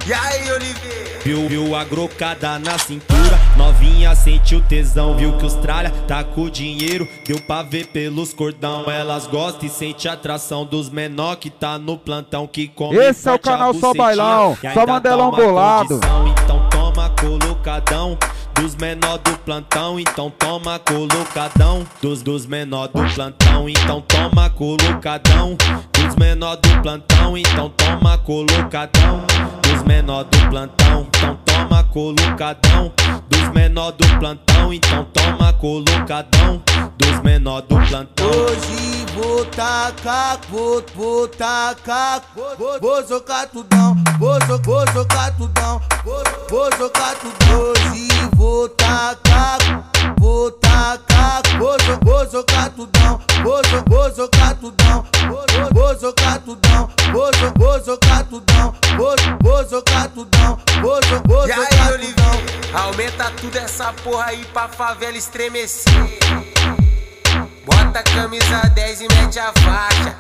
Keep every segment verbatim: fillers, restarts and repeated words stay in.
E aí, Oliveira? Viu, viu a grocada na cintura, novinha sente o tesão. Viu que os tralha tá com dinheiro, deu pra ver pelos cordão. Elas gostam e sente a atração dos menor que tá no plantão, que come. Esse é o canal Só Bailão, só Mandelão bolado. Condição, então toma colocadão dos menor do plantão, então toma colocadão dos dos menor do plantão, então toma colocadão dos menor do plantão, então toma colocadão dos menor do plantão, então toma colocadão dos menor do plantão, então toma colocadão dos menor do plantão. Hoje vou tacar, vou, vou tacar, vou, vou jogar tudão, vou, vou jogar tudão, vou, vou jogar tudão. Hoje vou tacar, vou tacar, vou, vou jogar tudão, vou, vou jogar tudão, vou, vou jogar tudão, vou, vou jogar tudão, vou, vou jogar tudão, vou, vou jogar tudão. Aumenta tudo essa porra aí pra favela estremecer. Bota a camisa dez e mete a faixa,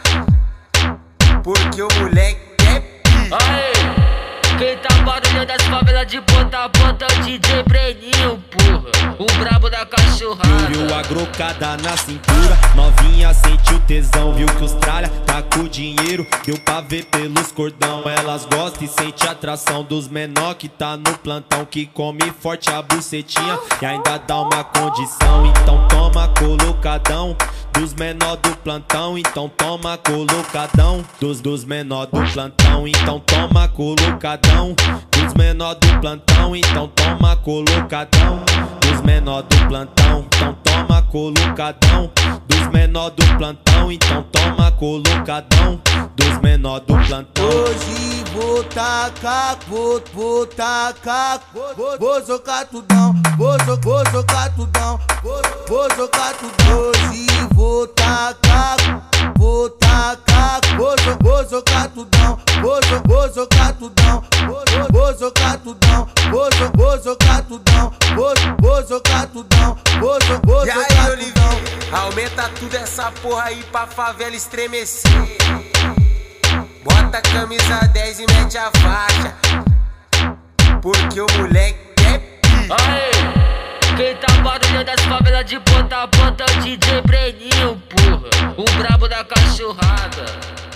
porque o moleque é pica. Aê! Quem tá barulhando das favelas de ponta a ponta é o D J Breninho, porra, o brabo da cachorrada. Viu, viu a grocada na cintura, novinha sente o tesão. Viu que os tralha tá com dinheiro, deu pra ver pelos cordão. Elas gostam e sente a atração dos menor que tá no plantão, que come forte a bucetinha e ainda dá uma condição. Então toma colocadão dos menor do plantão, então toma colocadão dos dos menor do plantão, então toma colocadão dos menor do plantão, então toma colocadão dos menor do plantão, então toma colocadão dos menor do plantão, então toma colocadão dos menor do plantão. Hoje vou tacar, vou, vou tacar, vou, vou jogar tudão, vou, vou jogar tudão, vou, vou jogar tudão. Hoje vou tacar, vou tacar, vou, vou jogar tudão, vou, vou jogar tudão, vou, vou jogar tudão, vou, vou jogar tudão, vou, vou jogar tudão, vou, vou jogar tudão. Aumenta tudo essa porra aí pra favela estremecer. Bota a camisa dez e mete a faixa, porque o moleque é pica. Aê! Quem tá barulhando das favelas de ponta a ponta é o D J Breninho, porra, o brabo da cachorrada.